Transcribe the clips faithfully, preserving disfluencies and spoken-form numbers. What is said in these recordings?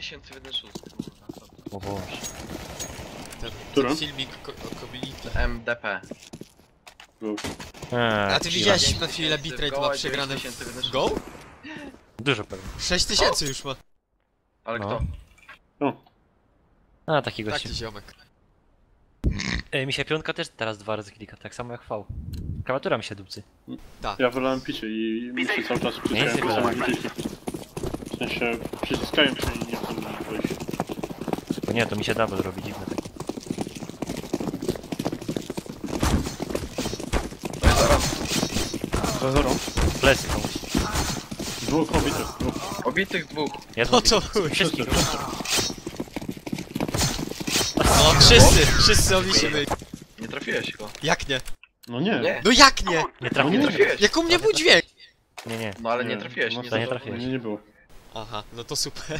tysięcy w jeden szósty. O Boże. Ten, Który? ten filmik ko o kobility. M D P. Eee, A ty widziałeś na chwilę bitrate ma przegrane w Go? Dużo pewnie. sześć tysięcy już ma. Ale No. kto? A, taki gościu. Taki ziomek. Ej, mi się piątka też teraz dwa razy klika, tak samo jak V. Klawiatura mi się dupcy. Ja wylałem picie i mi się cały czas Nie jest przyciskają wylałem. przyciski. W sensie przyciskają się i nie chcą wejść. To nie, to mi się double robi, dziwne tak. To jest zaraz. Za zero. Plecy komuś. Dwóch obitych. Dwóch. Obitych dwóch. Ja No to chuj. Wszystkich. No wszyscy, wszyscy obici byli. Nie trafiłeś go. Jak nie? No nie. Nie. No jak nie? Nie No trafiłem. nie. Trafiłeś. Jak u mnie był dźwięk? Nie, nie. No ale nie trafiłeś, no nie to nie zadał- trafiłeś. Nie, nie było. Aha, no to super.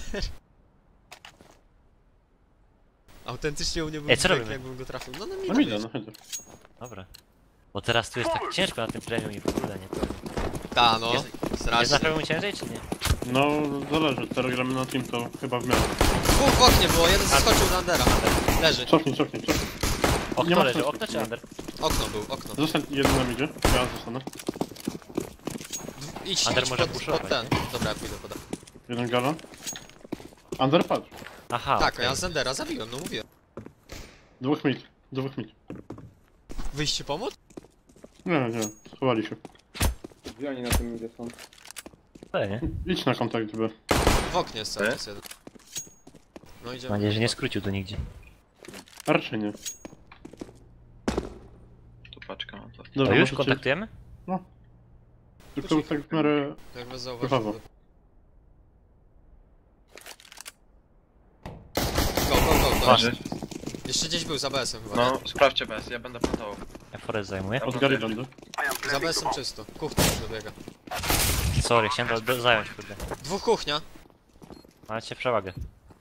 Autentycznie u mnie był Ej, co dźwięk, robimy? jakbym go trafił. No no mi No mi da, no chętnie. Dobra. Bo teraz tu jest tak ciężko na tym premium i w ogóle nie. Ta no, Jest na strasznie. premium ciężej czy nie? No zależy, teraz gramy na team to chyba w miarę. Dwóch w oknie było, jeden zeskoczył na Undera. Leży. Cofnij, cofnij, cofnij. Nie Okno ma leży, sensu. okno czy under? Okno był, okno. Zostań jeden nam idzie, ja zostanę. Idź, Under idź może pod, puszować, pod ten. Dobra, ja pójdę poda. Jeden gala. Under patrz. Aha, Tak, okej. ja z Undera zabiłem, no mówiłem. Dwóch mid, dwóch mid. Wyjście pomóc? Nie, nie, schowali się. Gdzie oni na tym idzie są? To nie. Idź na kontakt B. W oknie jest cały czas jeden. No Mam idziemy. nadzieję, że nie skrócił to nigdzie. A raczej nie. Tu paczka mam to. To Dobra, już możecie- kontaktujemy? Tylko tak w miarę... Jak was Brawo. zauważyłem. Go, go, go, go. Masz. Jeszcze gdzieś był za B S-em chyba. No, sprawdźcie B S, ja będę plantował. Ja forest zajmuję. Od gali będę. Za B S-em czysto. Kuchnia już dobiega. Sorry, chciałem do, do, zająć kurde. Dwóch kuchnia. Macie przewagę.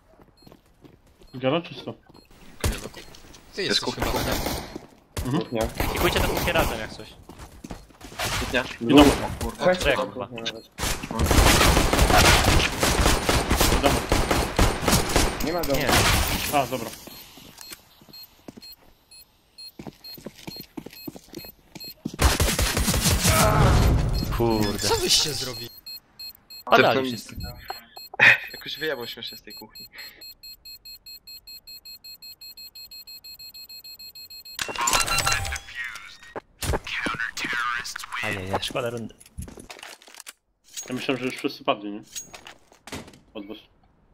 Gala czysto. Nie no, ku- Ty jesteś kuchnia, chyba kuchnia. Mhm. Kuchnia. I pójdźcie na kuchnię razem jak coś. Kuchnia. Wiadomo. Kurwa, Trzech co to? chyba. Kuchnia nawet. Wiadomo. Nie ma domu. Nie. A, dobra. Kurde. Co wyście zrobili? Padali Ty- wszyscy. Jakoś wyjebał śmiesznie z tej kuchni. Ajajaj, szkoda rundy. Ja myślałem, że już wszyscy padli, nie? Od was.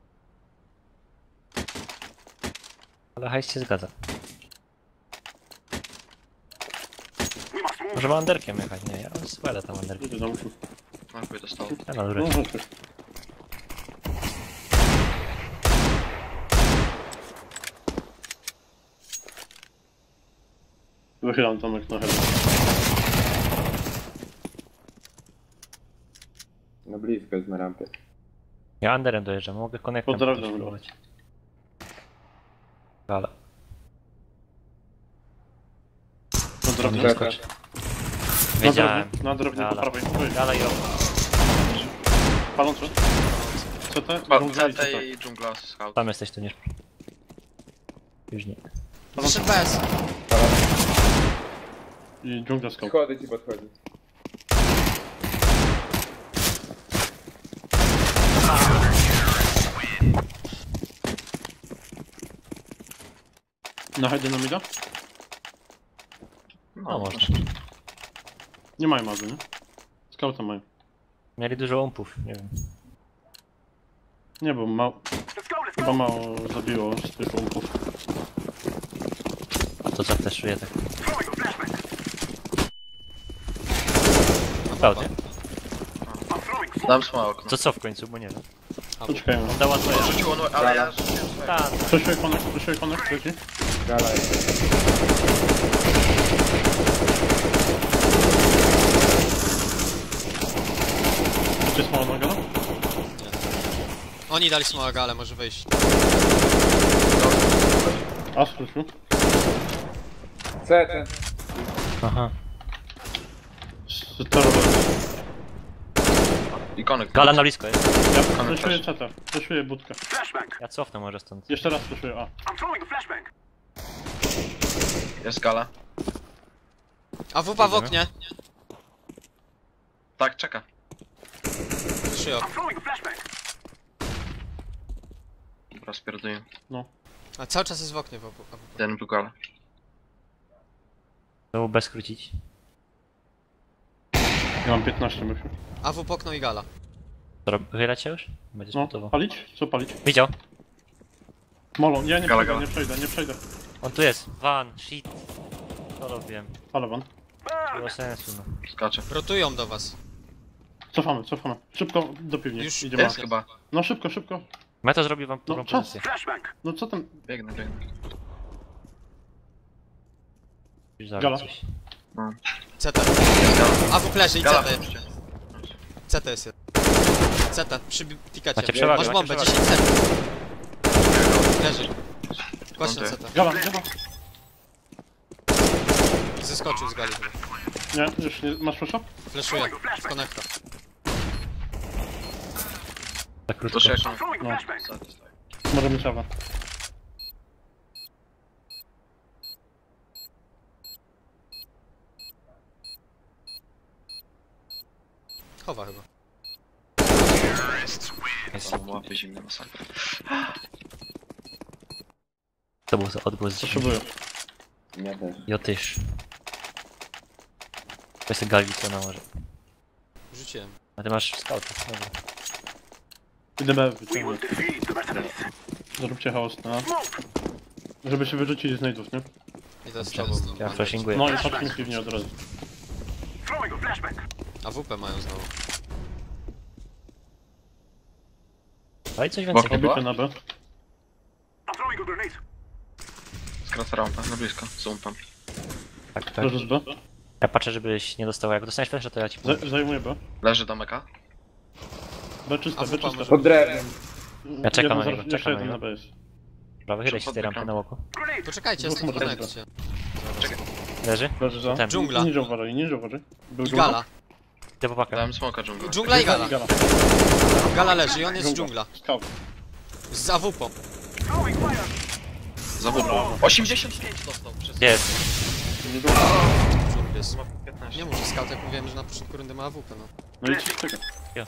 Ale hajs się zgadza. Może ma underkiem jechać, nie? Ja spładę tam underkiem. Idę zamku. Dziękuję, dostał. Ja na No, górę. chodź. Wychylam Tomek na headę. No blisko jest na rampie. Ja underem dojeżdżam, mogę konektem Pozdrawiam. spróbować. Ale. Na drobnie. Nie Dobra. skocz. Na Wiedziałem. drobnie, na drobnie po Gala. prawej. Oj, Gala i okno. palące. C T, Ba- dżungla i C C T T. i dżungla scout. Tam jesteś, to nie. Już nie. Wyszedł B S. I dżungla scout. Schody ci podchodzi. Na headzie na mida? No można. Nie mają mazy, nie? Scouta mają. Mieli dużo umpów, nie wiem. Nie, bo ma... Chyba mało zabiło z tych punktów. A to co też czuję tak. Naprawdę? Dam smoke okno. To co w końcu, bo nie wiem. Poczekajmy. Dała twoja. Rzuciło, no ale ja rzuciłem swoje. Tak, Przeszuję konek, przeszuję konek, trzeci. Gala jest. Czy jest mała noga? Oni dali smoga, ale może wyjść. A, skrócił. C T. aha. Sterowe. I konek. Gala na blisko jest. Ja Konek fleszuję też. czata, fleszuję budkę. Ja cofnę może stąd. Jeszcze raz fleszuję A. Jest gala. A wupa w oknie. Tak, czeka. Szyjo. Dobra, spierduję. No. A cały czas jest w oknie w obu. a wupa. Jeden był gala. To bez skrócić. Ja mam piętnaście myślę. A wupa okno i gala. Wychylać się już? Będziesz No, gotowo. palić? Co palić? Widział? Molo, ja nie Gala, przejdę, gala. nie przejdę, nie przejdę. On tu jest. Van, shit. To robiłem. Ale van. Było sensu, no. Skacze. Rotują do was. Cofamy, cofamy. Szybko do piwni. Już Idziemy. Jest chyba. No szybko, szybko. Meta zrobi wam dobrą czas. pozycję. No co ten... Biegnę, biegnę. Już zaraz Gala. coś. No. C T. A wupa leży i Gala, C T. pomóżcie. C T jest jeden. C T, przy tikacie. Macie przewagę, Masz macie bombę, przewagę. dziesięć C T. Leży. Kładź na C T. Gala, gala. Zeskoczył z gali chyba. Nie, już nie... Masz flasha? Fleszuje. W konekta. Za krótko. To jeszcze No. jak Może być awa. Chowa chyba. Jest. Tam łapy zimne masakra. To był odgłos. Potrzebuję. Ja też. Jotysz. To jest Galwi, co na może. Rzuciłem. A ty masz scouta. Dobra. Idę B wyciągnąć. Zróbcie chaos na... Żeby się wyrzucili z najdów, nie? I to jest z tobą. Ja flashinguję. No i patrzmy piwnie od razu. A wupa mają znowu. Daj coś więcej. Bok. chyba. Obity na B. Skraca rampę, na blisko. Zumpam. Tak, tak. Proszę z B. Ja patrzę, żebyś nie dostał. Jak dostaniesz flasha, to ja ci powiem. Zaj- Zajmuję B. Leży do meka. B czyste, A B wupa czyste. może- Pod drewnem. Ja czekam Jeden na za- niego, Jeszcze czekam na jeden na niego. B jest. Dobra, wychylaj się z tej rampy na łoku. Poczekajcie, jestem w Dwóch może konekcie. Leży? Leży za. Tem. Dżungla. Ninja uważaj, ninja uważaj. Był I dżungla. gala. Idę po pakę. Dałem smoka dżungla. Dżungla i gala. Gala. Gala leży i on jest z dżungla. Scout. Z A W P. Za wupą. osiemdziesiąt pięć dostał przez... Gdzie jest? Nie dżungla. Dżungla jest. piętnaście. Nie może scout, jak mówiłem, że na początku rundy ma A W P, no. No i czystego.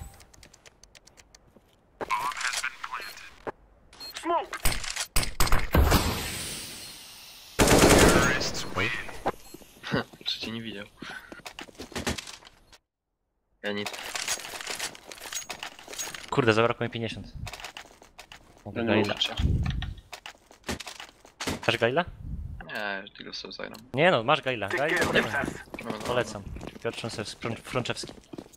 Czy cię nie widział? Ja nic. Kurde, zabrakło mi pięćdziesiąt. Mogę Ja nie Gaila. Kurczę. Masz Gaila? Nie, tylko sobie zagram. Nie no, masz Gaila. Gaila, dobra. No, no, Polecam. Piotr Frączewski. Frą- Frączewski.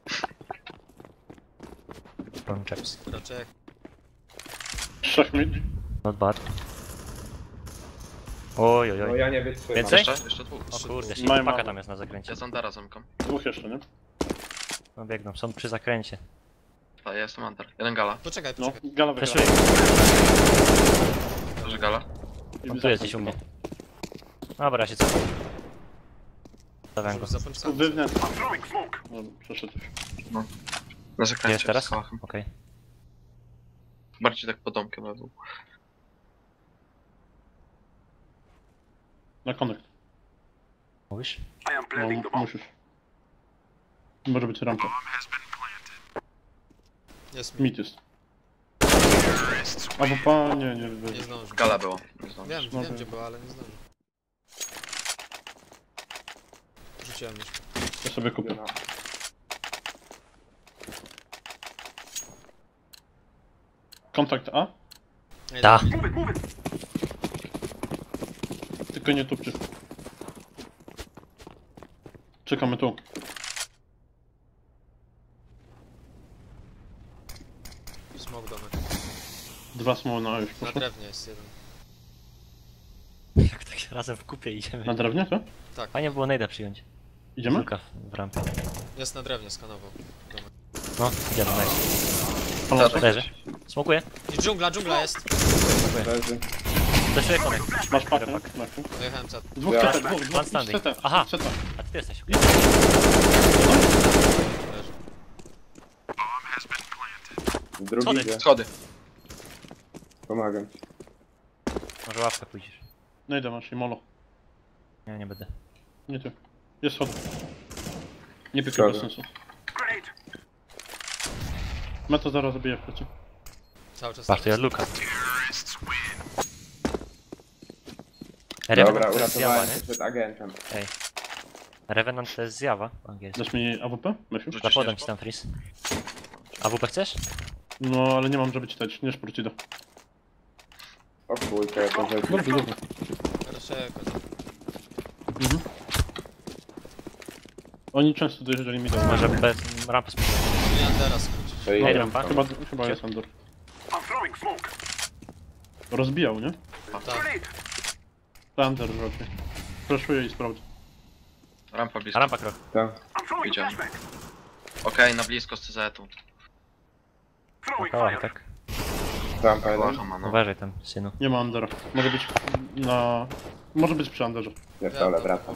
Frączewski. Raczej Trzech mid. Not bad. Oj, oj, No oj. ja nie wytrzymam. Więcej? Jeszcze? Jeszcze dwóch. O kurde, Mają się paka mało. tam jest na zakręcie. Ja Zandara zamykam. Dwóch jeszcze, nie? No biegną, są przy zakręcie. Tak, ja jestem Andar. Jeden gala. Poczekaj, No, poczekaj. gala wygrała. Fleszuję. Leży gala. I On tu jest gdzieś u mnie. Dobra, ja się cofam. Stawiam go. Zapomnij Tu sam. wewnętrznie. No, przeszedł już. Na Gdzie zakręcie. jest teraz? z hałachem. Okej. Bardziej tak pod domkiem na dół. Na konekt. Mówisz? No, musisz. Może być rampa. Jest mi. Mid jest. Albo pa... nie, nie, Nie nie. zdążył. Gala było. Nie zdążysz. Wiem, No wiem to- gdzie była, ale nie zdążył. Rzuciłem już. Ja sobie kupię. Kontakt A? Nie, Ta. Tylko nie tupcie. Czekamy tu. Smok domek. Dwa smoły na A już Na poszło. drewnie jest jeden. Jak tak się razem w kupie idziemy. Na drewnie, to? Fajnie było najda przyjąć. Idziemy? Zulka w rampie. Jest na drewnie, skanował. Domek. No, idziemy, nice. Palące? Leży. Smokuję. I dżungla, dżungla jest. Leży. Fleszuję konek. Masz pakę? Maku? Dojechałem za. Dwóch Ja. C T, dwóch, One dwóch standing. C T. Aha. C T. A ty jesteś. Leży. Drugi Schody. idzie. Schody. Pomagam ci. Może łapkę pójdziesz. No idę, masz i molo. Nie, nie będę. Nie ty. Jest schody. Nie pykaj Schody. bez sensu. Meta zaraz zabije w plecy. Cały czas. Patrz, to ja Luka. Dobra, Revenant to jest zjawa, uratowałem nie? się przed agentem. Revenant to jest zjawa angielska. Dasz mi A W P? Mysiu? Rzucisz Zapodam nie? ci tam freeze. A W P chcesz? No, ale nie mam, żeby czytać. Nie szport ci da. O kurczę, ja to rzecz. Dobrze, dobrze. Raczeko. Mhm. Oni często dojeżdżali mi do... Może bez rampy spróbuję. Nie Andera skrócić. To Ej, idę. rampa. Chyba, chyba jest Andor. Rozbijał, nie? Tak. Thunder raczej. Flashuję i sprawdzę. Rampa blisko. Rampa krok. Tak. Widziałem. Okej, na blisko z C Z-ą. Koła, tak? Rampa jeden. Łacha ma, no. Uważaj tam, synu. Nie ma Andera. Może być na... Może być przy Anderze. Pierdolę, wracam.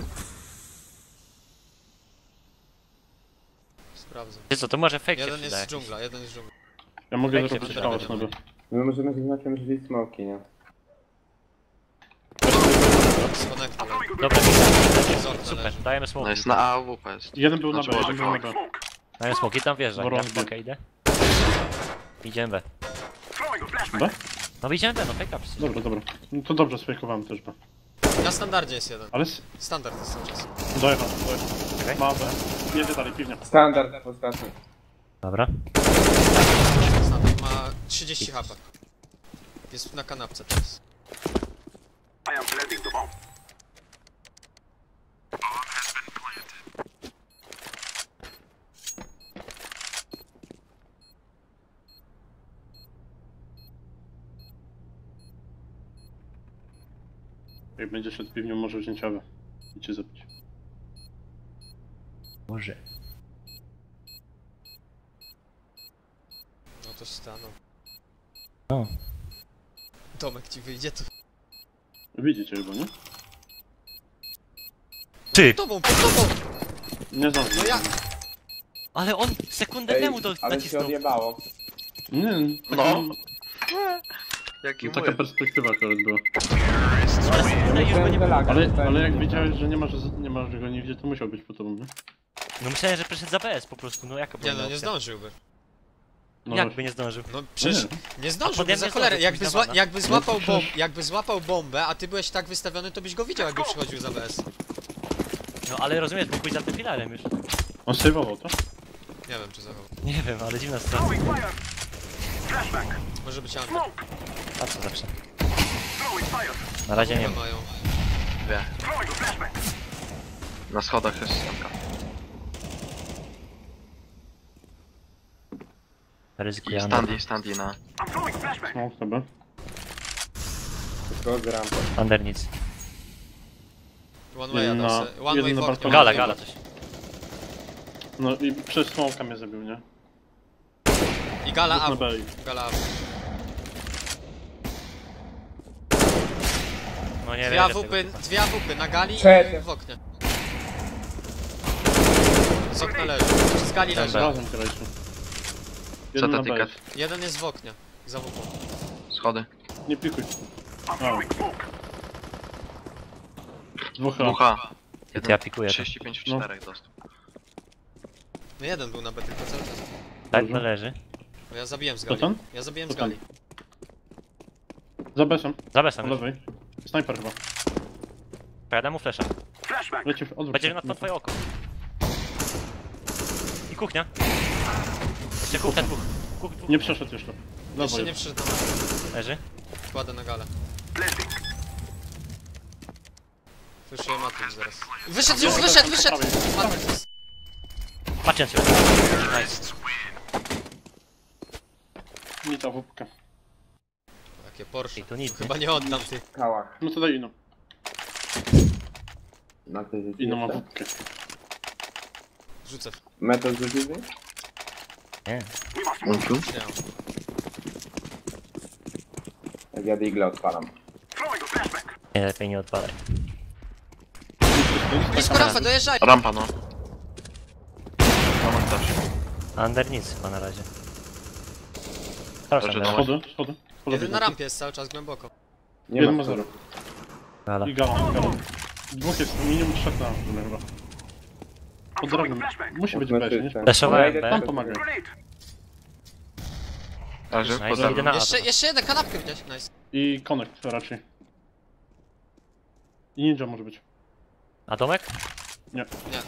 Sprawdzę. Ty co, to może fake się Jeden przyda jest jakiś. dżungla, jeden jest dżungla. Ja mogę Jak się zrobić przyda, chaos będę nowy. My możemy zaznaczyć drzwi smoki, nie? Skonekta. Dobra, widzę. Zork Super, należy. dajemy No smoki. jest na A W P jest. Jeden był na B, Znaczy, jeden był na B. Dajemy smoki, tam wjeżdża. Ja Woron w pakę idę. Idziemy B. B? No idziemy B, no fake up. Dobra, dobra. No to dobrze, sfejkowałem też B. Na standardzie jest jeden. Ale... s- Standard jest cały czas. Dojechał, dojechał. Okej. Ma B. Jedzie dalej, piwnia. Standard ostatni. Dobra. Standard ma trzydzieści H P. Jest na kanapce teraz. Jak będzie szedł piwnią, może wziąć awę. I cię zabić. Może. No to stanął. O. Tomek ci wyjdzie to. Widzicie chyba, nie? Ty! Tobą, pod tobą! Nie zdążę. No ja... Ale on sekundę Ej, temu to ale się nacisnął. odjebało. Nie, No. no. Jaki No, taka mój. perspektywa akurat była. Ale sekundę już go nie było. Ale, ale jak widziałeś, że nie ma, że, nie ma, że go nie widzi, to musiał być po tobą, nie? No myślałem, że przeszedł za B S po prostu, no jaka była Nie no, nie opcja? zdążyłby. No Jakby nie zdążył? No przecież nie. nie A zdążyłby potem za nie cholerę. zdążył, Jakby, pójść zła, na bana. jakby, złapał No to bomb, przecież- jakby złapał bombę, a ty byłeś tak wystawiony, to byś go widział, jakby przychodził za B S. No ale rozumiesz, mógł pójść za tym filarem już. On saveował to? Nie wiem czy zachował. Nie wiem, ale dziwna sytuacja. Może być Under. A co zawsze? Na razie nie ma. mają. Dwie. Na schodach jest stamka. Ryzykuję I Under. standy, standy na... No, chyba. Schodzę rampę. Under nic. One way Jeden dam na- se. One jeden way na w oknie. balkonie. Gala, gala coś. No i przez smoka mnie zabił, nie? I gala Dwóch na up. B. i- Gala up. No nie Dwie wiem. AWP, dwie AWP na gali Trzecie. i w oknie. Z okna leży. Z gali leży. Dobra. Razem graliśmy. Jeden to na B ticket? jest. Jeden jest w oknie. Za AWP. Schody. Nie pikuj. A. Dwóch A. W H. Ja pikuję to. trzydzieści pięć w No. czterech dostał. No jeden był na B tylko cały czas. Tak to leży. Bo ja zabiłem z To gali. ten? Ja zabiłem To z gali. Za besem, Za po besem już. lewej. Snajper chyba. Pojadę mu flesza. Leci w odwrót. Będzie na to twoje oko. I kuchnia. Jeszcze kuchnia dwóch. Kuch, dwóch. Nie przeszedł jeszcze. Lewo Jeszcze nie jest. przyszedł na B. Leży. Kładę na galę. Wyszuję Matrix zaraz. Wyszedł już, wyszedł, wyszedł! Matrix. Patrzcie na ciebie. Nice. Nie ta wupka. Jakie Porsche. I to nic, nie? Chyba nie oddam ty. W kałach. No to daj inną. Na tej Inną ma jeszcze? wupkę. Rzucę. Metal zużywy? Nie. Unku. Nie mam. Jak ja digle odpalam. Nie, lepiej nie odpalaj. Blisko Rafa, dojeżdżaj! Rampa no. Rampa też. Under nic chyba na razie. Proszę, Dobrze, no. Schody, schody. schody Jeden na rampie jest cały czas głęboko. Nie Jeden ma ma zero. Gala. I galon, galon. Dwóch jest, minimum trzech na rampie chyba. Pod drewnem. Musi być B, nie? Flashowałem Ja idę B. Tam pomaga. Leży, Nice, poza idę na A. Jeszcze, jeszcze jeden, kanapkę widać, nice. I connect raczej. I ninja może być. A domek? Nie.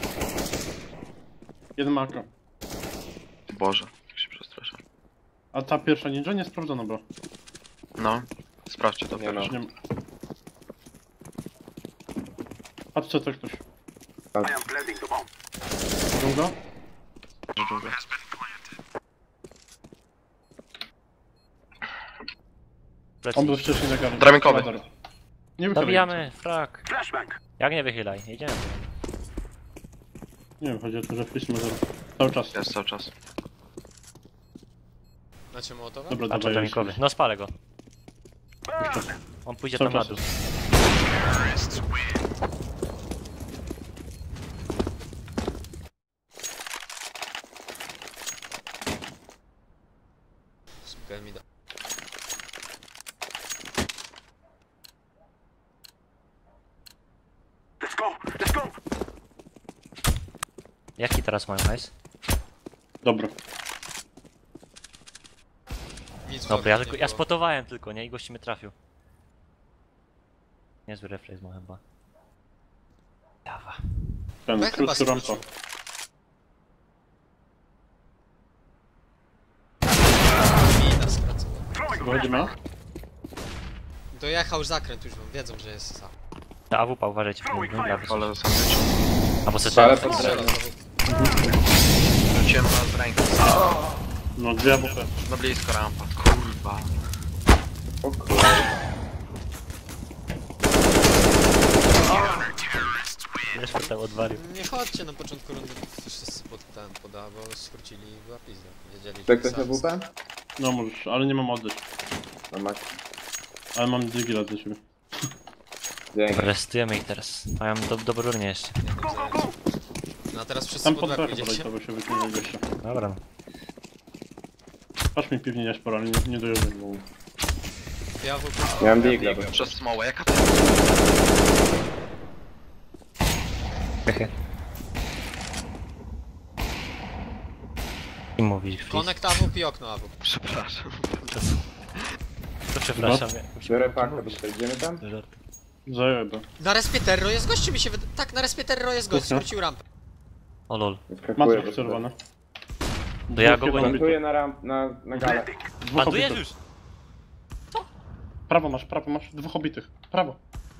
Jeden ma oko. Boże, jak się przestraszę. A ta pierwsza ninja nie sprawdzona była. No, sprawdźcie to. Nie no. Już nie ma. Patrzcie co ktoś. Długo? Dżungla. On był wcześniej na gali. Draminkowy. Radar. Nie wychylaj. Dobijamy, frak. Jak nie wychylaj, jedziemy. Nie wiem, chodzi o to, że wpisz ma zero. Cały czas. Jest cały czas. Macie mołotowa? Dobra, Patrzę dawaj. dramikowy. No spalę go. On pójdzie Cały tam na czas. dół. Słuchaj mi da. Jaki teraz mają hajs? Dobra. Nic w Dobra, ogóle ja, nie tylko, ja było. spotowałem tylko, nie? I gości mnie trafił. Niezły refleks ma chyba. Dawa. Ten, No ja chyba krótki rampa. skrócił. Mina skracona. Wychodzimy? Dojechał zakręt już, wiedzą, że jest sam. Na A W P uważajcie, nie wiem, dla was. Ale sandwich. Albo Ale C T. pod Strzela drewnem. znowu. Rzuciłem na z ręki. No dwie A W P. No blisko rampa. Kurwa. O kurwa. Wiesz, że tam odwalił. Nie chodźcie na początku rundy wszyscy pod ten poda, bo skrócili i była pizda. Wiedzieli, Tak że ktoś na sam- W P? No możesz, ale nie mam oddać. No masz. Ale mam digila dla ciebie. Dzięki. Restujemy ich teraz. Mają do, dobrą runię jeszcze. Nie wiem, zajęci. No a teraz wszyscy Tam pod pod B dachę pójdziecie. poleciał, się wyciągnął gościa. Dobra. Patrz mi piwnie nie sporo, ale nie, nie dojeżdżaj. Ja w ogóle... Miałem digla. bo- Przez smołę, jaka to Hehe. I mówisz, Fris. Connect A W P, okno A W P. Przepraszam. To przepraszam. ja- Biorę pakę, bo tutaj idziemy tam? Żart. Zajebę. Na respie Terro jest gościu mi się wyda... Tak, na respie Terro jest gość, Kuchnia. skrócił rampę. O lol. Wyskakuję Matrix do wcelowane. To ja go Dwóch gonię. jeden Plantuję na ramp, na, na galę. Dwóch Ładujesz obitych. już! Prawo masz, prawo masz. Dwóch obitych. Prawo.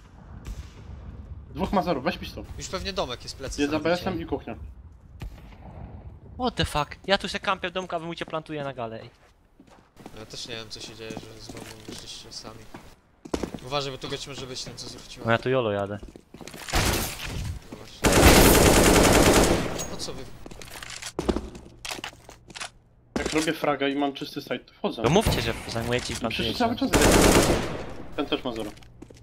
Dwóch ma zero, weź pistol. Już pewnie domek jest plecy. Jest za zamknięcie. B S-em i kuchnia. What the fuck? Ja tu się kampię w domku, a wy mu cię plantuję na galę. ej. Ja też nie wiem co się dzieje, że z bombą wyszliście sami. Uważaj, bo tu gość może być ten co zwróciła. No ja tu jolo jadę. No właśnie. Po co wy... Jak robię fraga i mam czysty site, to wchodzę. No mówcie, że zajmujecie i Przecież plantujecie. cały czas ten też ma zero.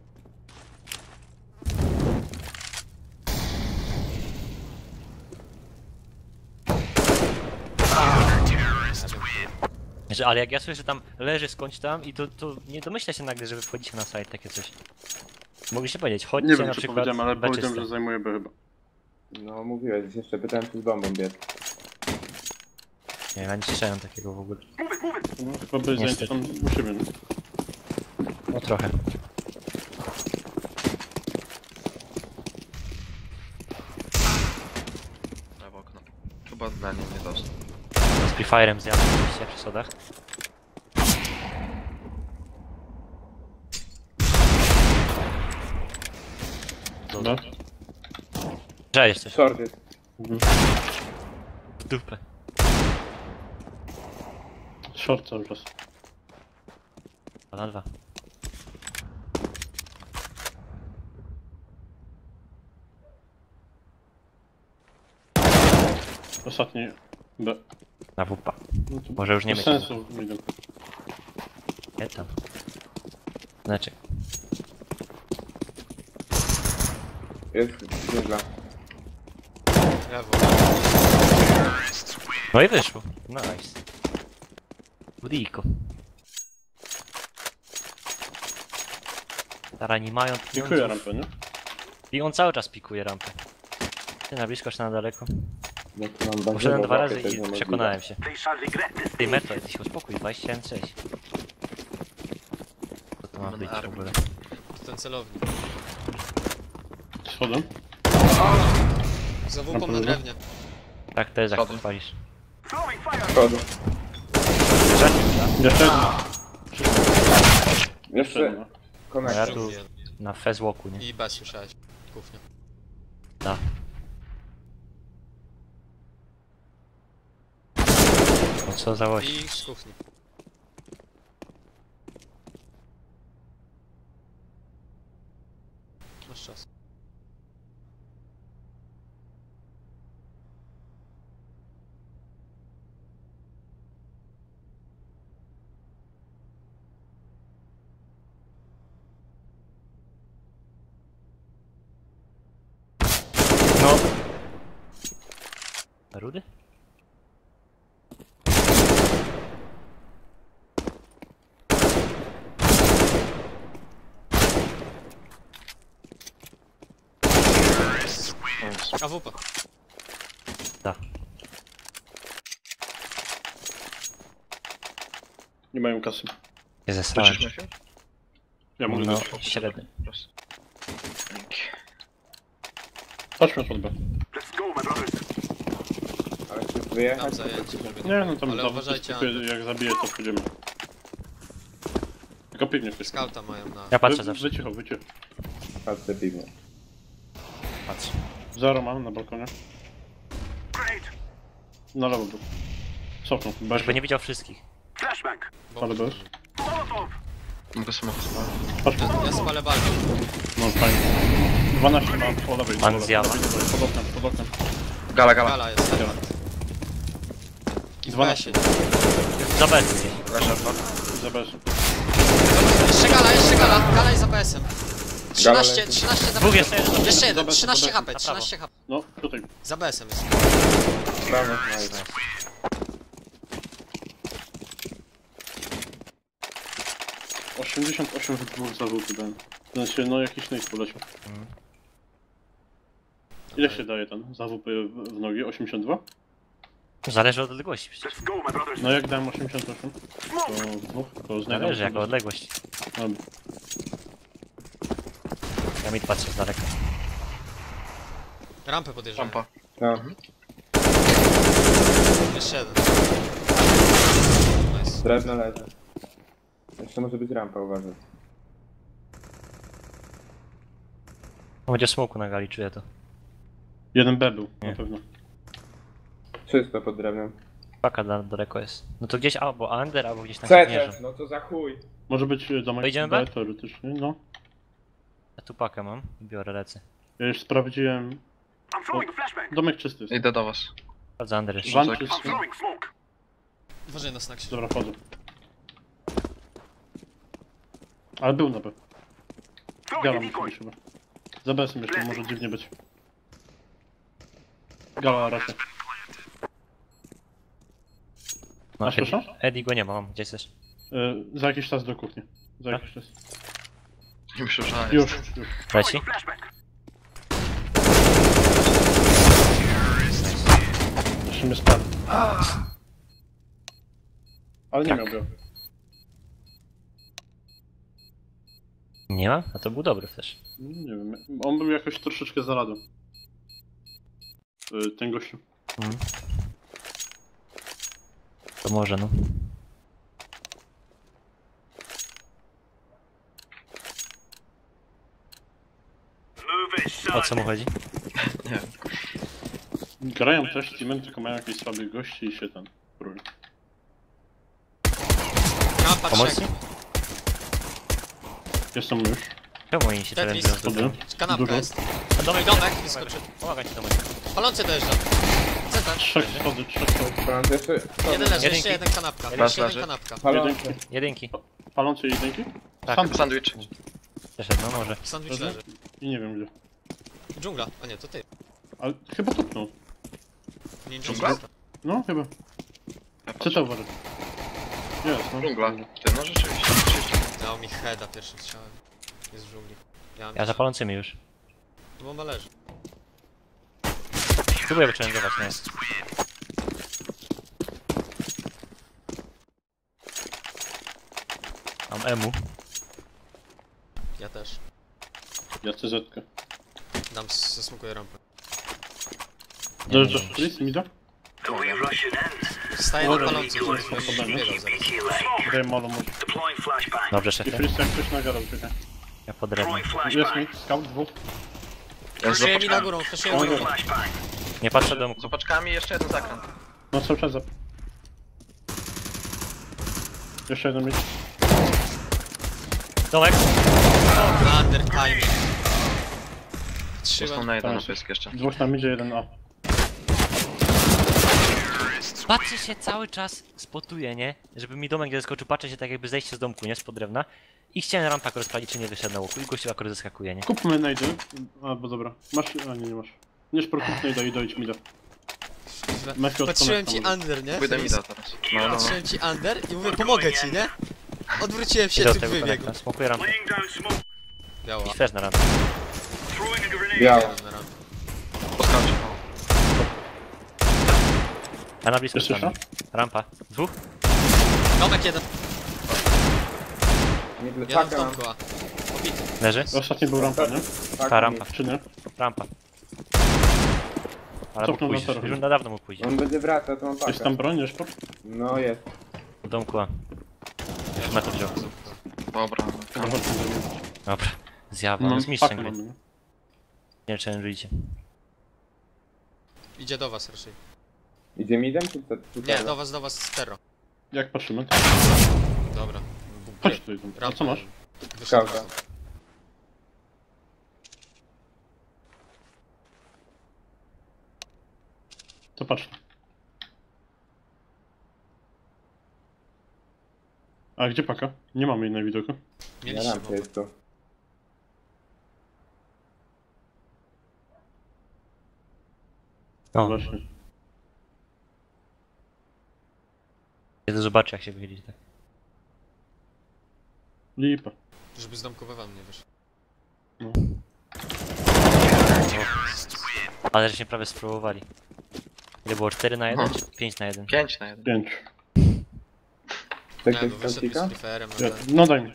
Znaczy, ale jak ja słyszę, że tam leży skądś tam i to, to nie domyślę się nagle, że wy wchodzicie na site, takie coś. Mogliście powiedzieć, chodźcie Nie wiem na czy przykład powiedziałem, ale B powiedziałem, czyste. że zajmuję B chyba. No mówiłeś, jeszcze pytałem czy z bombą biec. Nie, ja nie słyszałem takiego w ogóle. No, chyba byłeś zajęty tam u siebie. nie? No trochę. Lewo okno. Chyba na nim nie dostał. Z Free Fire'em zjadłem oczywiście przy sodach. Dobra. Cześć coś. Short jest. Mhm. W dupę. Short cały czas. Dwa na dwa. Ostatni B. Na W P. No to Może już nie bez mieć. sensu. Idę. Nie tam. Znaczy. Jest dżungla. Lewo. No i wyszło. Nice. Budiko. Stara, nie mają Dziękuję pieniądzów. rampę, nie? I on cały czas pikuje rampę. Ty na blisko czy na daleko? Jak mam Poszedłem bazową dwa rakietę, razy to jest i niemożliwe. przekonałem się. Ty Meto, ty się uspokój, dwadzieścia jeden sześć. Co to ma być w ogóle? To ten celownik. Schodem. Za wupą na drewnie. Tak, też jak Schody. pochwalisz. Chodzą. Jeszcze jeden. Jeszcze Jeszcze jeden. No ja konektor. tu Dżungli na Fezłoku, nie? I bez słyszałeś. Kuchnia. Da. No co za łoś. I z kuchni. Masz czas. No. Rudy? A wupa. Da. Nie mają kasy. Nie zesrałem. Słyszysz mnie? Ja mogę No, no. średnio. Proszę. Dzięki. Chodźmy pod B. Ale chcesz wyjechać? Tam zajęcie, żeby Nie no tam Ale za uważajcie, wyskakuje, jak zabije to pójdziemy. Tylko pięknie ktoś. Skauta mają na... Ja patrzę Wy, zawsze. wycicho, wycicho. Patrzę piwnie. Patrzę. Zero mam na balkonie. Na lewo był. Cofnął. B. Żeby nie widział wszystkich. Ale bez. Mogę samochód spalić. Chodźmy. Ja spalę balkon. No fajnie. dwanaście mam po lewej. Pan po lewej, zjała. po lewej, pod oknem, pod oknem. Gala, gala. Gala jest. I w dwanaście. besie. Za B gdzieś. Leży alfa. Za bez. Jeszcze gala, jeszcze gala. Gala i za P S-em. trzynaście, leci. trzynaście za Dwóch P jeszcze S-em. jeden. Jeszcze jeden, Dobra, trzynaście dobra, HP, na prawo. trzynaście HP. No, tutaj. Za B S-em jest. Brawo, nice. osiemdziesiąt osiem w dwóch zawód dałem. Znaczy, no jakiś nate poleciał. Mhm. Ile się daje ten zawód w, w nogi? osiemdziesiąt dwa? Zależy od odległości przecież. No jak dałem osiemdziesiąt osiem, to w dwóch, to znajdę. Zależy jaka odległość. Dobra. Ja mi patrzę z daleka. Rampę podjeżdżają. Rampa. No. Jeszcze jeden. Nice. Drewno leży. Jeszcze może być rampa, uważaj. On będzie smoku na gali, czuję to. Jeden B był, Nie. na pewno. Czysto pod drewnem. Paka dla daleko jest. No to gdzieś albo under, albo gdzieś na Sigmierzu. Przecież, no to za chuj. Może być e, domek Wejdziemy B B? teoretycznie, no. Ja tu pakę mam i biorę lecę. Ja już sprawdziłem. O, domek czysty jest. Idę do was. Sprawdzę under jeszcze. Van tak. czysty. Uważaj na snaksie. Dobra, wchodzę. Ale był na B. Gala musi być chyba. Za B S-em jeszcze może dziwnie być. Gala raczej. No, Masz proszę? Eddie, Eddie go nie ma, mam. Gdzie jesteś? Y, za jakiś czas do kuchni. Za Tak? jakiś czas. Nie myślę, że Już, jest. już. Leci? Jeszcze mnie spadł. Ale nie Tak. miał go. Nie ma? A to był dobry też. Nie wiem, on był jakoś troszeczkę za ladą. Y, ten gościu. Mhm. To może no. O co mu chodzi? Nie wiem. Grają też teamem, tylko mają jakieś słabych gości i się ten próbują. Rampa Pomocy? trzech. Jestem już. Czemu oni się Tetris. challenge'ują z Dobra. dupą? Kanapka Dużo. jest. A domek, Domek, wyskoczy. Pomagaj ci domek. Palący dojeżdża. Center. Trzech schody, trzech schody. Palący jeszcze... Jeden leży, Jedynki. jeszcze jeden kanapka. Raz Jeszcze leży. jeden kanapka. Palący. Jedynki. Palące jedynki? Tak. Sam Sandwich. Przeszedł, no może. Sandwich leży? leży. I nie wiem gdzie. Dżungla. A nie, to ty. Ale chyba topnął. Nie Dżungla? dżungla. No chyba. Ja Co patrzę. to uważać? Jest, no. Dżungla. Ty, no rzeczywiście. rzeczywiście. Dał mi heada pierwszym strzałem. jest w dżungli. Ja, mam Ja za też- palącymi już. Bomba leży. Próbuję wyczerpywać, nie? Mam emu. Ja też. Ja C Z-kę. Dam, zasmukuję rampę. Dojeżdżasz please, mida? Staję na Dobra, palącym, żeby dobra, ktoś dobra. biegał zaraz. Daj malo może. Dobrze, I szefie. freeze jak ktoś nagadał, czekaj. Ja podrewam. Jest mi, scout dwóch. Ja z Flashuję mi na zobaczkami. górą, flashuję O, górą. dobra. Nie patrzę do Z zobaczkami jeszcze jeden zakręt. No cały czas za... Jeszcze jeden mieć. Domek! Under timing. Został Trzymam. na jeden Tam na jest. pysk jeszcze. Dwóch tam idzie, jeden A. Patrzę się cały czas, spotuję, nie? Żeby mi domek nie zaskoczył, patrzę się tak jakby zejście z domku, nie? Spod drewna. I chciałem rampę akurat sprawdzić, czy nie wyszedł na łoku. I gościu akurat zaskakuje, nie? Kupmy najdy. A, bo dobra. Masz... A nie, nie masz. Nie szpor kup najda i dojdź mida. Mefio od Patrzyłem konekta ci może. under, nie? Pójdę mi da teraz. No, no, no. Patrzyłem ci under i mówię, pomogę ci, nie? Odwróciłem się, Idę do ty tego wybiegł. konekta, smokuję rampę. Biała. I flash na rampę. Biało. Jeden na rampę. Po skaucie. A na blisko Jeszcze stanę. Rampa. Dwóch? Domek jeden. Nie Jeden w plecaka mam. domku, a. Obity. Leży? Ostatni był rampa, nie? Tak, Ta rampa. Czy nie? Rampa. Ale mógł Cofnął pójść, na teren. już na dawno mógł pójść. On będzie wracał, to mam Jest pakę. tam broń, nie szpor? No jest. W domku A. Ma to wziął. Dobra. Dobra, chodźmy do niego. Dobra. Zjawa, on No, jest mistrzem pakę gry. mamy, nie? Nie challenge'ujcie. Idzie do was raczej. Idzie midem czy co? Czy Nie, co? do was, do was z Terro. Jak patrzymy? Dobra. Chodź tutaj. tam. A Rampa. co masz? Wyszedł Skałka. razem. To patrz. A gdzie paka? Nie mamy jej na widoku. Na Mieliście rampie bombę. jest tu. No, Właśnie. kiedy zobaczę jak się wychylić, tak. Lipa. Żeby z domku we wam nie wyszło. No. Ale że się prawie spróbowali. Ile było? cztery na jeden No. czy pięć na jeden? pięć na jeden. Pięć. Tak Nie, to bo jest wyszedł Celtica? z Reaperem, Ja, ale... no daj mi.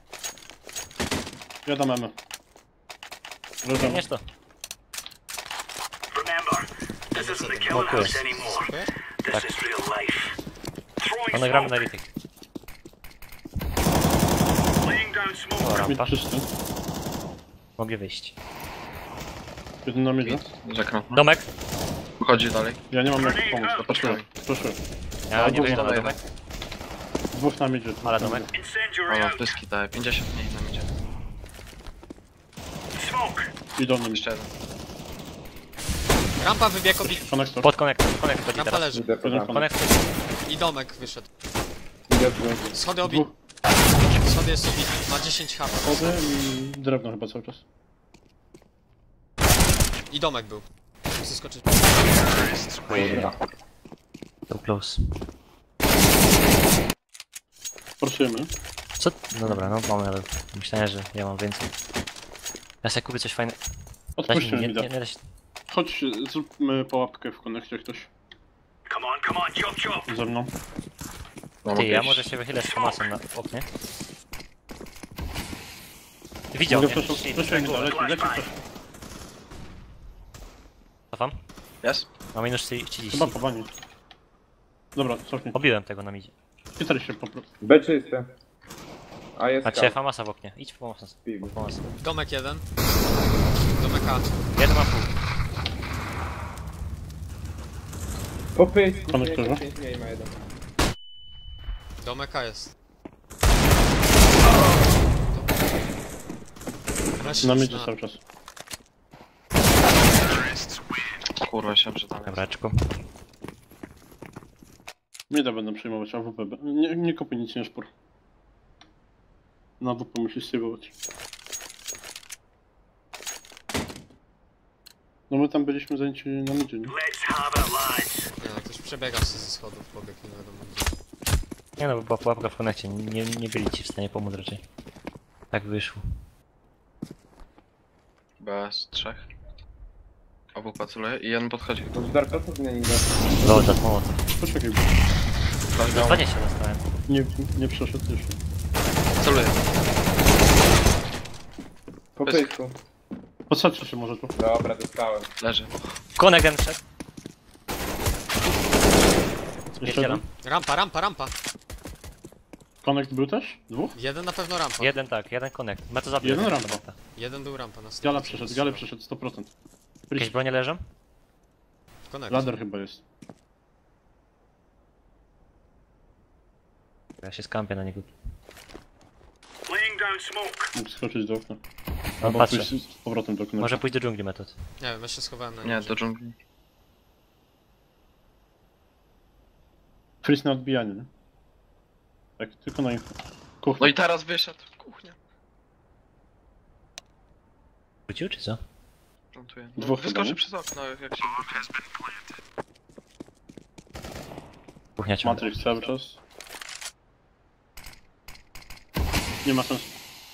Ja dam Emę. Leżę. Biegniesz to? Smokuję. Tak. One gramy na rytych. O, Mid rampa. czysty. Mogę wyjść. Jeden na midzie. Zakręt. Domek! Wychodzi dalej. Ja nie mam jak pomóc. Poczekaj. Proszę. Ja nie Albo wyjdę na dalej. domek. Dwóch na midzie. Ale domek. O, no, pyski daje. pięćdziesiąt mniej na midzie. Idą na midzie. Jeszcze jeden. Rampa wybiegł, obity. Konektor. Pod konektor, konektor chodzi Rampa teraz. leży. Idę po Jeden rampa. Konektor. I domek wyszedł. Idę od dżungli. Schody obity. Dwóch. Schody jest obity. Ma dziesięć H P. Schody i drewno chyba cały czas. I domek był. Muszę zeskoczyć. Dobra. To close. Forsujemy. Co? No dobra, no mamy, ale myślałem, że ja mam więcej. Ja sobie kupię coś fajnego. Da się, Odpuśćmy nie, mida. nie, nie da się. Chodź, zróbmy połapkę w konekcie ktoś. Ze mną. No, Ty, mogę ja iść. może się wychylę z Tomasem na w oknie. Widział Mogę mnie. proszę, Shit, proszę mi da, leci, leci ktoś. Cofam. Jest? Mam minus trzydzieści. Chyba po bani. Dobra, cofnij. Obiłem tego na midzie. Chytali się po prostu. B czyste. A jest Macie scout. Famasa w oknie. Idź po Famasa. Piwu. Po Famasa. Domek jeden. Domek A. Jeden ma pół. Po pysku. Konektorze? pięć mniej ma jeden. Domek A jest. Rush Na już midzie cały czas. Kurwa, się że dalej. Dobreczku. Mida będą przejmować, A W P. Nie, nie kopię nic, nie szpor. Na W P musisz save'ować. No my tam byliśmy zajęci na midzie, nie? Nie no, ktoś przebiegał się ze schodów, pobiegł, nie wiadomo gdzie. Nie no, była pułapka w konekcie. Nie, nie byli ci w stanie pomóc raczej. Tak wyszło. Bez trzech. Obu paculuje i jeden podchodzi. To z Darka to nie idę. Loda, moc. Poczekaj, Do dwadzieścia dostałem. nie, nie przeszedł jeszcze. Celuję. Po Pysk. pysku. Podsadźcie się może tu. Dobra, dostałem. Leży. Konek jeden wszedł. Jeszcze Pierdzielam. jeden. Rampa, rampa, rampa. Connect był też? Dwóch? Jeden na pewno rampa. Jeden tak, jeden connect. Ma to zabić. Jeden rampa. Jeden był rampa na sto Gala procent. przeszedł, Gale przeszedł sto procent. Jakieś bronie leżą? W konekcie. Ladder chyba jest. Ja się skampię na niego. Mógł skoczyć do okna. No, Albo patrzę. pójść z powrotem do okna. Może pójść do dżungli metod. Nie wiem, ja się schowałem na Nie, nim. do dżungli. Freeze na odbijanie, nie? Tak, tylko na info. Kuchnia. No i teraz wyszedł. Kuchnia. Wrócił czy co? Plantuję. No, Dwóch chyba, wyskoczy nie? przez okno, jak się wróci. Kuchnia ciągle. Matrix cały czas. Nie ma sensu.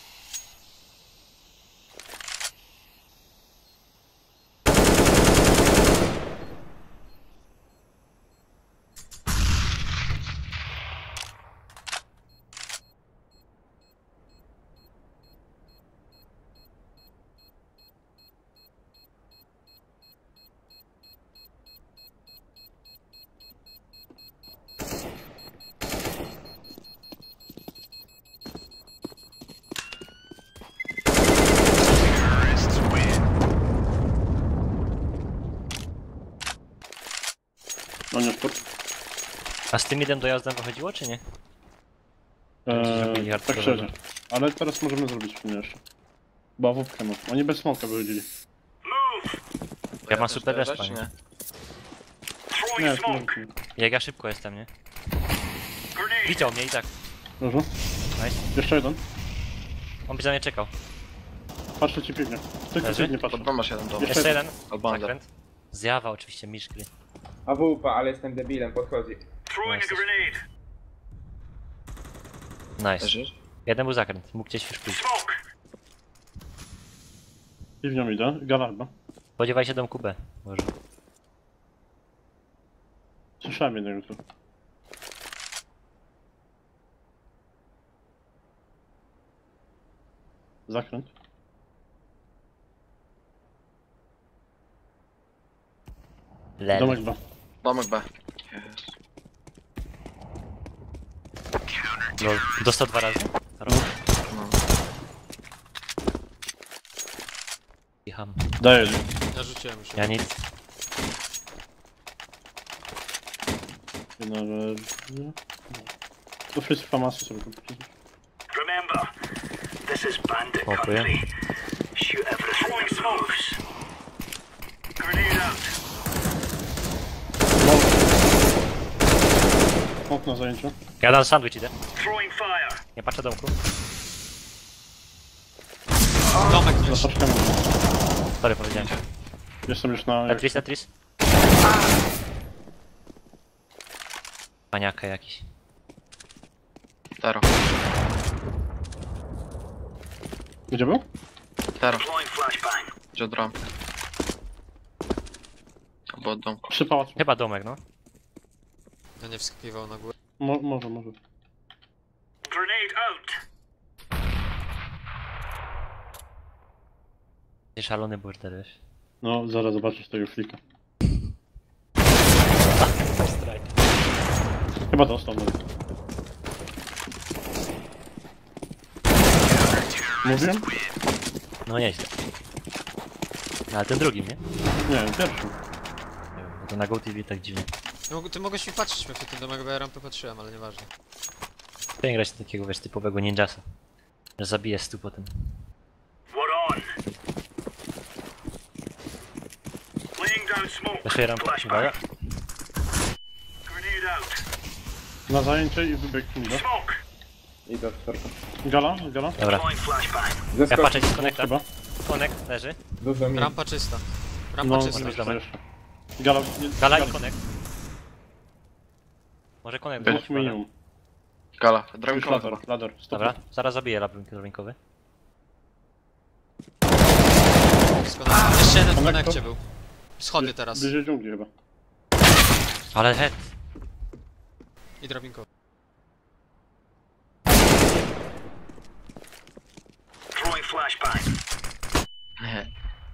No nie sport. A z tym jednym dojazdem wychodziło czy nie? zrobili Eee, tak hardcore. szczerze. Ale teraz możemy zrobić w jeszcze. Bo awupkę ma. Oni bez smoka wychodzili. Ja mam też super dojeżdżać, respa, nie? Nie, to może nie. Jak ja szybko jestem, nie? Widział mnie i tak. Dobrze. Nice. Jeszcze jeden. On by za mnie czekał. Patrzę ci pięknie. Tylko Leży? pięknie patrzę. Pod dom masz jeden dom. Jeszcze jeden. Albo under. Zakręt. Zjawa oczywiście, miszkli. A W P, ale jestem debilem, podchodzi. Nice. Nice. Leżysz? Jeden był zakręt, mógł gdzieś już pójść. Piwnią idę. Gala chyba. Spodziewaj się domku B. Może. Słyszałem jednego tu. Zakręt. Lel. Domek B. Domek B. Jest. Lol. Dostał dwa razy? Rol. No. Kicham. Daję. Ja rzuciłem już. Ja nic. Jedna leży. To wszyscy famasy sobie kupić. Remember, this is bandit Smokuję. country. Shoot everything that moves. Grenade out. Smok na zajęciu. Ja na sandwich idę. Throwing fire. Nie patrzę domku. Domek nie. Zapaczkamy. Sorry, powiedziałem. Jestem już na... Tetris, Tetris. Paniaka jakiś. Tero. Gdzie był? Tero. Deploying flashbang. Gdzie od rampy. Albo od domku. Przy pałacu. Chyba domek, no. Ja nie wskakiwał na górę. Mo może, może. Grenade out. Ty szalony burdel, wiesz. No, zaraz zobaczysz tego flika. Chyba dostał nawet. Mówiłem? No nieźle. No, ale ten drugi, nie? Nie, pierwszy. Nie wiem, bo to na GoTV tak dziwnie. Ty, mog- ty mogłeś mi patrzeć w ten domek, bo ja rampę patrzyłem, ale nieważne. Chcę grać takiego, wiesz, typowego ninjasa. Że zabije stu potem. We're on. Laying down smoke. Weszły rampę, uwaga. Flashbang. Grenade out. Na zajęcie i wybieg mi do. Smoke. Idę w szeroko. Gala, gala. Dobra, Deploying flashbang. ja Zeskoczył. patrzę z konekta. Chyba. Connect leży. Dużo mi. Rampa czysta. Rampa No, czysta. być domek. jeszcze. Gala, nie, Gala i connect. Może connect Dwóch będzie uwaga. minimum. Gala. Już Drabinkowa chyba. ladder, ladder. Stop. Dobra, zaraz zabiję labirynt dronkowy. Jeszcze jeden w Konektor? konekcie był. Schody teraz. Bliżej dżungli chyba. Ale head. I drabinkowy. Throwing flashbang. Nie.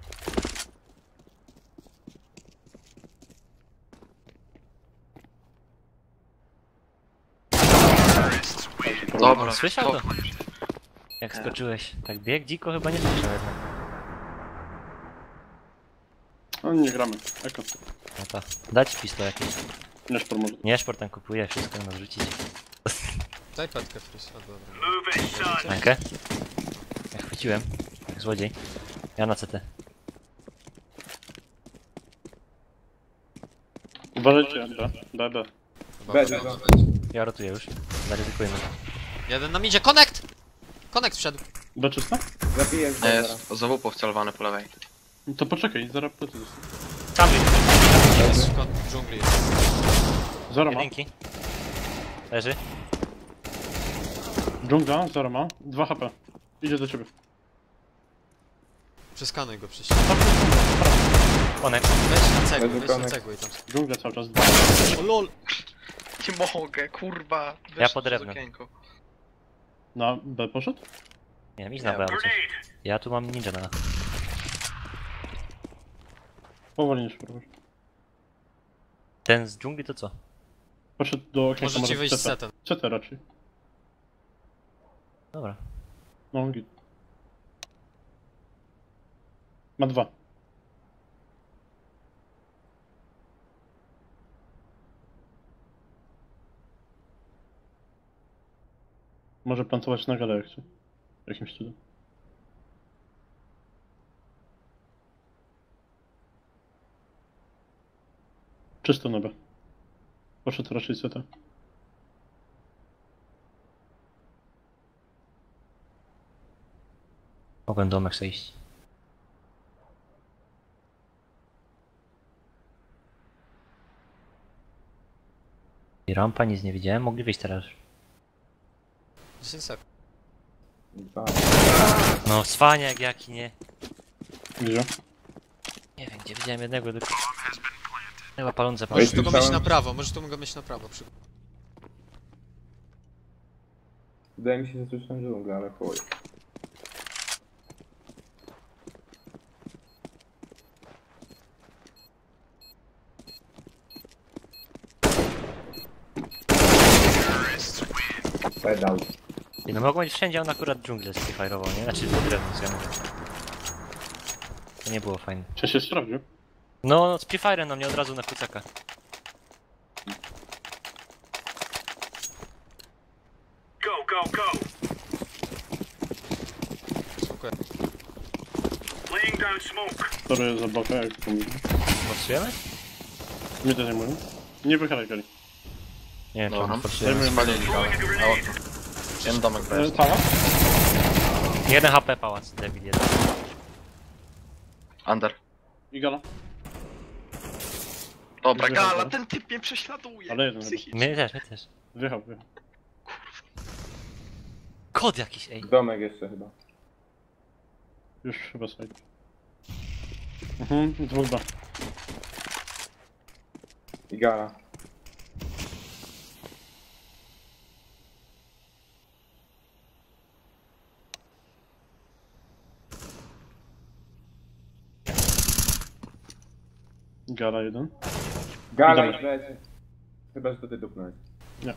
Dobra, Słyszał to? to- Jak skoczyłeś. Tak bieg dziko chyba nie słyszał jednak. No nie gramy. Eko. No to. Dać pisto jakieś. Nie szpor może. Nie, sport tam kupuje, wszystko na zrzucić. Daj petkę, Fris. O dobra. Move it, son. Rękę. Ja chwyciłem. Jak złodziej. Ja na C T. Uważajcie, B, B, B. Chyba B, dobra. dużo. Ja rotuję już. Zaryzykujemy. Jeden nam idzie. Connect! Connect wszedł. B czysta? Zabiję z Nie, zera. jest za łupów celowany po lewej. No to poczekaj, zaraz plecy został. Tam Jest w kon- w dżungli. Jest. Zero ma. jedynki. Leży. Dżungla, zero ma. dwa H P. Idzie do ciebie. Przeskanuj go przecież. Connect. Wejdź na cegłę, Leży wejdź na connect. cegłę i tam... Dżungla cały czas. dwa. O lol! Nie mogę, kurwa. Ja Wyszedł pod przez drewnem. okienko. Na B poszedł? Nie wiem, idź na B albo coś. Grenade. Ja tu mam ninja na. Powoli nie szporować. Ten z dżungli to co? Poszedł do okienka. Może ci w wyjść z C T. setem. C T raczej. Dobra. No git. Ma dwa. Może plantować na galę jak chce. Jakimś cudem. Czysto na B. Poszedł raczej C T. Mogłem domek sobie iść. I rampa, nic nie widziałem, mogli wyjść teraz. dziesięć sekund. Dwa. No, cwaniak jaki, nie? Gdzie? Nie wiem, gdzie widziałem jednego, tylko... Chyba palące pan. Możesz tu go mieć słyszałem. na prawo, możesz tu go mieć na prawo. Przy... Wydaje mi się, że słyszę dżunglę, ale chuj. Pedał. No mogą być wszędzie, on akurat dżunglę sprefirował, nie? Znaczy drewno zjadł. To nie było fajne. Czy się sprawdził? No, z prefirem na mnie od razu na kucaka. Go, go, go. Dziękuję. Laying down smoke. Sorry za blokę, jak to mówię. Forsujemy? Mnie to zajmują. Nie wychylaj gali. Nie wiem, czy Dobra. on forsujemy. Spalili galę. O, jeden domek B E, jest. Cała? Jeden H P pałac, debil jeden. Under. I gala. Dobra, Wyjechał, gala, dobra. ten typ mnie prześladuje. Ale jeden chyba. Psychicznie. My też, my też. Wjechał, wjechał. Kod jakiś, ej. Domek jeszcze chyba. Już chyba side. Mhm, dwóch B. I gala. Gala jeden. Gala Idziemy. i leci. Chyba, że to ty dupnąłeś. Nie.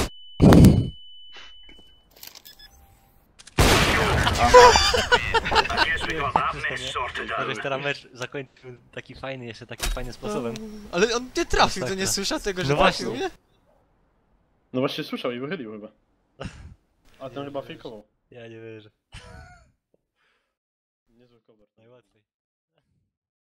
I guess we got that mess sorted Żebyś out. teraz mecz zakończył taki fajny, jeszcze takim fajnym sposobem. Ale on nie trafił, to nie Masakra. słyszał tego, że No trafił właśnie. mnie? No właśnie słyszał i wychylił chyba. A ten chyba fejkował. Ja nie wierzę. Niezły cover. Najłatwiej.